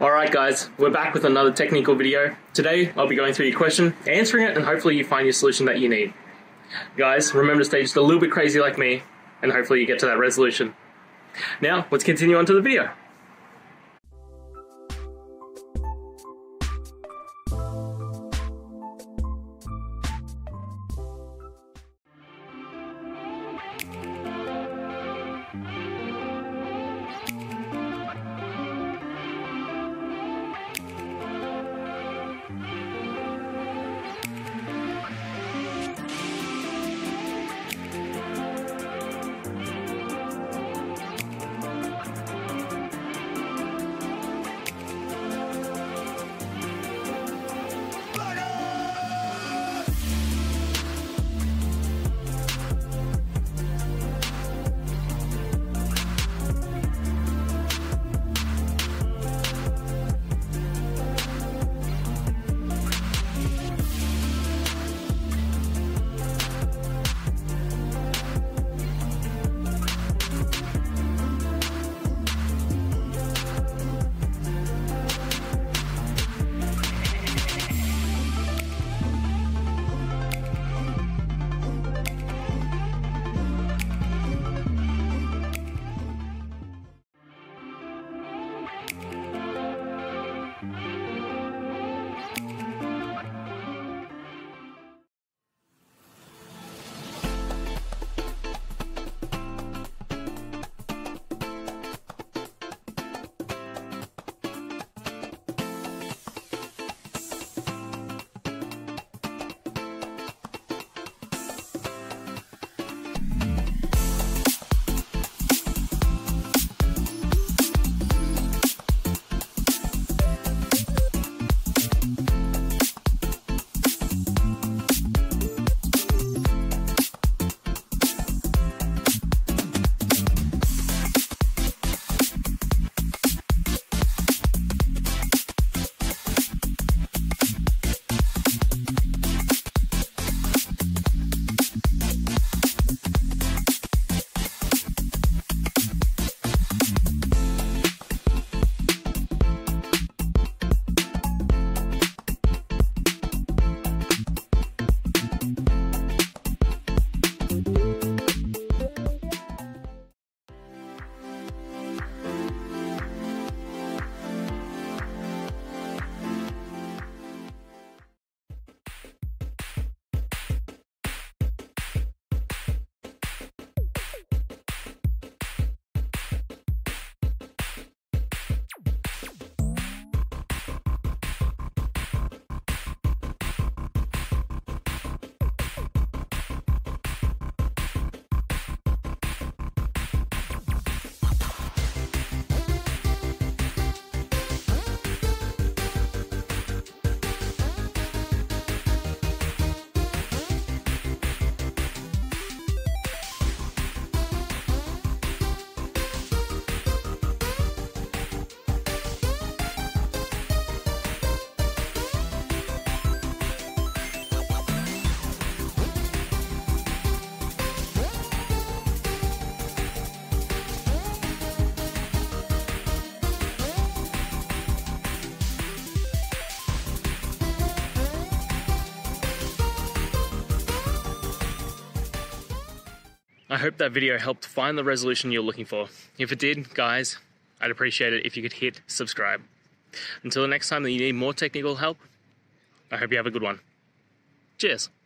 Alright guys, we're back with another technical video. Today I'll be going through your question, answering it, and hopefully you find your solution that you need. Guys, remember to stay just a little bit crazy like me, and hopefully you get to that resolution. Now, let's continue on to the video. I hope that video helped find the resolution you're looking for. If it did, guys, I'd appreciate it if you could hit subscribe. Until the next time that you need more technical help, I hope you have a good one. Cheers.